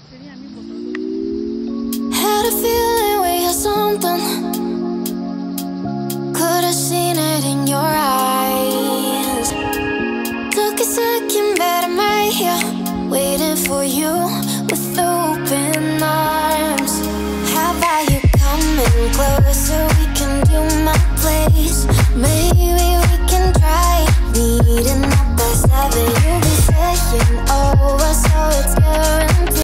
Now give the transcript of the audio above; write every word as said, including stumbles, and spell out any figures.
Had a feeling we had something. Could have seen it in your eyes. Took a second, but I'm right here, waiting for you with open arms. How about you coming closer? We can do my place. Maybe we can try meeting up by seven. You'll be saying over, so it's good.